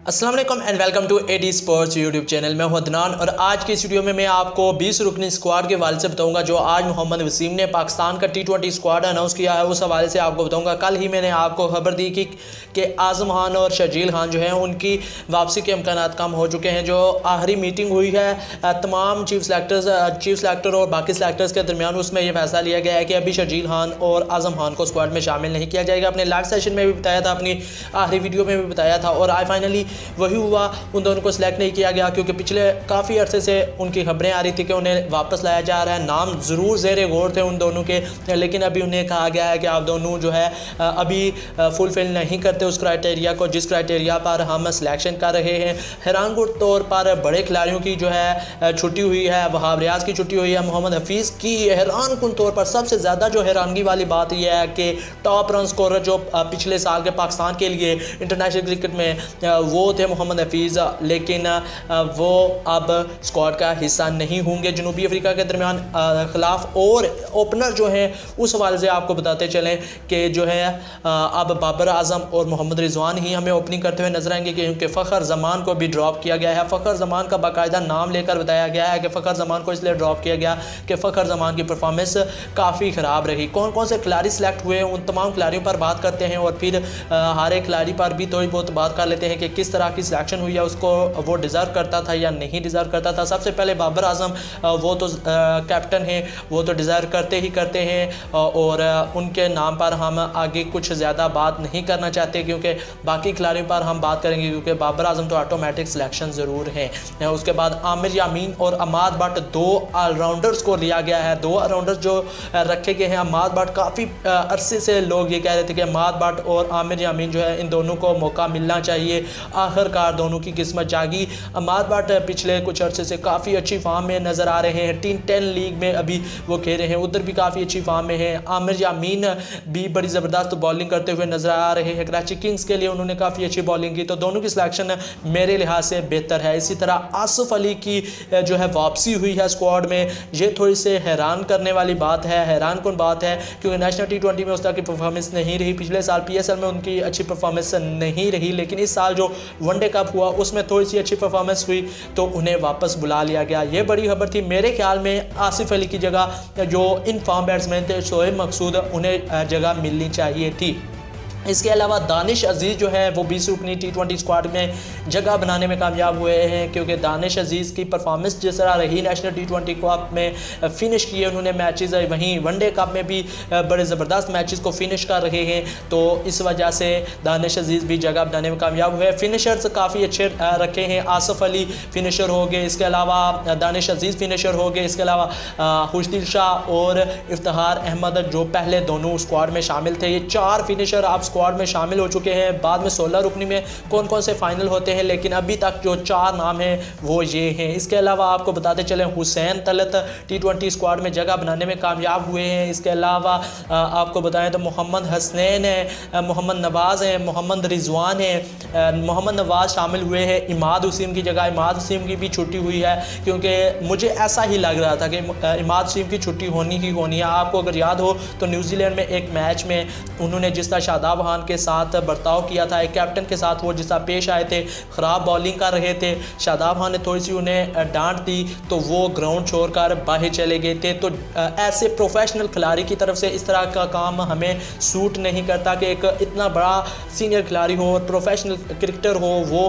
अस्सलाम वालेकुम and welcome to AD sports YouTube channel में हदनान। और आज की इस वीडियो में मैं आपको 20 रुकनी स्क्वाड के हवाले से बताऊंगा जो आज मोहम्मद वसीम ने पाकिस्तान का t20 स्क्वाड अनाउंस किया है। उस हवाले से आपको बताऊंगा। कल ही मैंने आपको खबर दी कि आज़म खान और शर्जील खान जो हैं उनकी वापसी के इम्कानात कम हो चुके हैं। जो आखिरी मीटिंग हुई है तमाम चीफ सेलेक्टर और बाकी सेलेक्टर्स के दरमियान, उसमें यह फैसला लिया गया है कि अभी शर्जील खान और आज़म खान को स्क्वाड में शामिल नहीं किया जाएगा। अपने लाइव सेशन में भी बताया था, अपनी आखिरी वीडियो में भी बताया था, और आज फाइनली वही हुआ। उन दोनों को सिलेक्ट नहीं किया गया क्योंकि पिछले काफ़ी अरसे से उनकी खबरें आ रही थी कि उन्हें वापस लाया जा रहा है। नाम ज़रूर ज़ेर गौर थे उन दोनों के, लेकिन अभी उन्हें कहा गया है कि आप दोनों जो है अभी फुलफिल नहीं करते उस क्राइटेरिया को जिस क्राइटेरिया पर हम सिलेक्शन कर रहे हैं। हैरानकुन तौर पर बड़े खिलाड़ियों की जो है छुट्टी हुई है, वहाब रियाज की छुट्टी हुई है, मोहम्मद हफीज़ की हैरानकुन तौर पर सबसे ज़्यादा जो हैरानगी वाली बात यह है कि टॉप रन स्कोरर जो पिछले साल के पाकिस्तान के लिए इंटरनेशनल क्रिकेट में वो थे मोहम्मद हफीज़, लेकिन वो अब स्क्वाड का हिस्सा नहीं होंगे जनूबी अफ्रीका के दरमियान खिलाफ। और ओपनर जो हैं उस हवाले से आपको बताते चलें कि जो है अब बाबर आजम और मोहम्मद रिजवान ही हमें ओपनिंग करते हुए नजर आएंगे, क्योंकि फ़खर जमान को भी ड्रॉप किया गया है। फ़खर जमान का बाकायदा नाम लेकर बताया गया है कि फ़खर जमान को इसलिए ड्रॉप किया गया कि फ़खर जमान की परफॉर्मेंस काफ़ी ख़राब रही। कौन कौन से खिलाड़ी सेलेक्ट हुए उन तमाम खिलाड़ियों पर बात करते हैं और फिर हर एक खिलाड़ी पर भी थोड़ी बहुत बात कर लेते हैं कि किस तरह की सिलेक्शन हुई है, उसको वो डिज़र्व करता था या नहीं डिज़र्व करता था। सबसे पहले बाबर आजम, वो तो कैप्टन हैं, वो तो डिज़र्व करते हैं और उनके नाम पर हम आगे कुछ ज़्यादा बात नहीं करना चाहते क्योंकि बाकी खिलाड़ियों पर हम बात करेंगे, क्योंकि बाबर आजम तो ऑटोमेटिक सिलेक्शन ज़रूर हैं। उसके बाद आमिर यामीन और इमाद बट दो ऑलराउंडर्स को लिया गया है। दो ऑलराउंडर्स जो रखे गए हैं, इमाद बट काफ़ी अरसे से लोग ये कह रहे थे कि इमाद बट और आमिर यामीन जो है इन दोनों को मौका मिलना चाहिए। आखिरकार दोनों की किस्मत जागी। इमाद बट पिछले कुछ अरसे से काफ़ी अच्छी फॉर्म में नज़र आ रहे हैं। टी10 लीग में अभी वो खेल रहे हैं, उधर भी काफ़ी अच्छी फॉर्म में हैं। आमिर यामीन भी बड़ी ज़बरदस्त बॉलिंग करते हुए नज़र आ रहे हैं। कराची किंग्स के लिए उन्होंने काफ़ी अच्छी बॉलिंग की, तो दोनों की सिलेक्शन मेरे लिहाज से बेहतर है। इसी तरह आसिफ अली की जो है वापसी हुई है स्क्वाड में, ये थोड़ी से हैरान करने वाली बात है, हैरान कन बात है, क्योंकि नेशनल टी20 में उस तरह की परफॉर्मेंस नहीं रही। पिछले साल PSL में उनकी अच्छी परफॉर्मेंस नहीं रही, लेकिन इस साल जो वनडे कप हुआ उसमें थोड़ी सी अच्छी परफॉर्मेंस हुई तो उन्हें वापस बुला लिया गया। ये बड़ी खबर थी। मेरे ख्याल में आसिफ अली की जगह जो इन फॉर्म बैट्समैन थे शोएब मकसूद, उन्हें जगह मिलनी चाहिए थी। इसके अलावा दानिश अजीज़ जो है वो 20 रुकनी t20 स्क्वाड में जगह बनाने में कामयाब हुए हैं, क्योंकि दानिश अजीज़ की परफॉर्मेंस जिस तरह रही नेशनल t20 कप में फ़िनिश किए उन्होंने मैचेस, वहीं वनडे कप में भी बड़े ज़बरदस्त मैचेस को फिनिश कर रहे हैं, तो इस वजह से दानिश अजीज़ भी जगह बनाने में कामयाब हुए। फिनिशर्स काफ़ी अच्छे रखे हैं। आसिफ अली फिनिशर हो गए, इसके अलावा दानिश अजीज़ फिनिशर हो गए, इसके अलावा खुशदिल शाह और इफ्तिखार अहमद जो पहले दोनों स्क्वाड में शामिल थे। ये 4 फिनिशर आप स्क्वाड में शामिल हो चुके हैं। बाद में 16 रुकनी में कौन कौन से फाइनल होते हैं, लेकिन अभी तक जो 4 नाम हैं वो ये हैं। इसके अलावा आपको बताते चलें हुसैन तलत t20 स्क्वाड में जगह बनाने में कामयाब हुए हैं। इसके अलावा आपको बताएं तो मोहम्मद हसनैन है, मोहम्मद नवाज़ हैं, मोहम्मद रिजवान है, मोहम्मद नवाज़ शामिल हुए हैं। इमाद वसीम की जगह इमाद वसीम की भी छुट्टी हुई है, क्योंकि मुझे ऐसा ही लग रहा था कि इमाद वसीम की छुट्टी होनी ही होनी है। आपको अगर याद हो तो न्यूजीलैंड में एक मैच में उन्होंने जिस तरह शादाब खान के साथ बर्ताव किया था, एक कैप्टन के साथ वो जिस तरह पेश आए थे, ख़राब बॉलिंग कर रहे थे, शादाब खान ने थोड़ी सी उन्हें डांट दी तो वो ग्राउंड छोड़कर बाहर चले गए थे। तो ऐसे प्रोफेशनल खिलाड़ी की तरफ से इस तरह का काम हमें सूट नहीं करता कि एक इतना बड़ा सीनियर खिलाड़ी हो और प्रोफेशनल क्रिकेटर हो, वो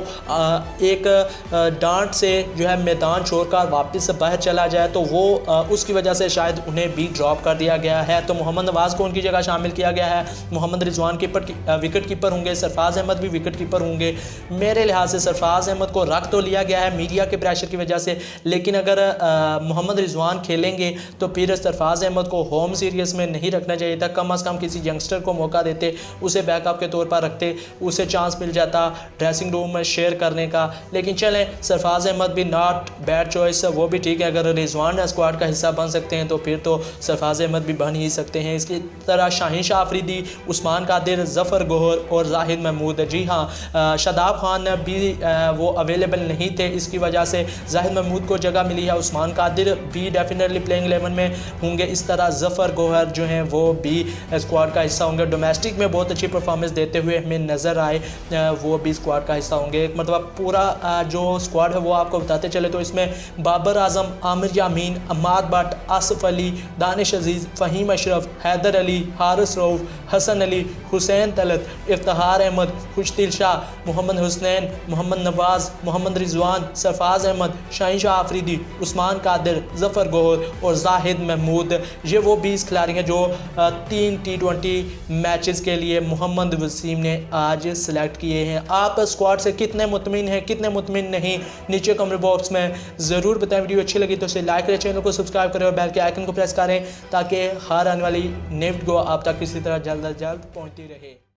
एक डांट से जो है मैदान छोड़कर वापस बाहर चला जाए, तो वो उसकी वजह से शायद उन्हें भी ड्रॉप कर दिया गया है। तो मोहम्मद नवाज़ को उनकी जगह शामिल किया गया है। मोहम्मद रिजवान विकेट कीपर होंगे, सरफराज अहमद भी विकेट कीपर होंगे। मेरे लिहाज से सरफराज अहमद को रख तो लिया गया है मीडिया के प्रेशर की वजह से, लेकिन अगर मोहम्मद रिजवान खेलेंगे तो फिर सरफराज अहमद को होम सीरीज़ में नहीं रखना चाहिए था। कम अज़ कम किसी यंगस्टर को मौका देते, उसे बैकअप के तौर पर रखते, उसे चांस मिल जाता ड्रेसिंग रूम में शेयर करने का। लेकिन चलें, सरफराज अहमद भी नॉट बैड चॉइस, वो भी ठीक है। अगर रिजवान स्क्वाड का हिस्सा बन सकते हैं तो फिर तो सरफराज अहमद भी बन ही सकते हैं। इसकी तरह शाहीन शाह अफरीदी, उस्मान कादिर, ज़फ़र गोहर और जाहिद महमूद। जी हाँ, शादाब खान भी वो अवेलेबल नहीं थे, इसकी वजह से जाहिद महमूद को जगह मिली है। उस्मान कादिर भी डेफिनेटली प्लेइंग 11 में होंगे। इस तरह ज़फ़र गोहर जो हैं वो भी स्क्वाड का हिस्सा होंगे। डोमेस्टिक में बहुत अच्छी परफॉर्मेंस देते हुए हमें नज़र आए, वो भी स्क्वाड का हिस्सा होंगे। मतलब पूरा जो स्क्वाड है वो आपको बताते चले तो इसमें बाबर आजम, आमिर यामीन, इमाद बट, आसिफ अली, दानिश अजीज़, फ़हीम अशरफ, हैदर अली, हारिस रऊफ़, हसन अली, हुसैन तलत, इफ्तिखार अहमद, खुशदिल शाह, मोहम्मद हुसनैन, मोहम्मद नवाज़, मोहम्मद रिजवान, सरफराज अहमद, शाहीन शाह आफरीदी, उस्मान कादिर, ज़फ़र गोहर और जाहिद महमूद, ये वो 20 खिलाड़ी हैं जो 3 T20 मैचेस के लिए मोहम्मद वसीम ने आज सेलेक्ट किए हैं। आप स्क्वाड से कितने मुतमिन हैं, कितने मुतमिन नहीं, नीचे कमेंट बॉक्स में ज़रूर बताएं। वीडियो अच्छी लगी तो इसे लाइक करें, चैनल को सब्सक्राइब करें और बेल के आइकन को प्रेस करें ताकि हर आने वाली नई वीडियो आप तक किसी तरह जल्द अज जल्द पहुँचती रहे।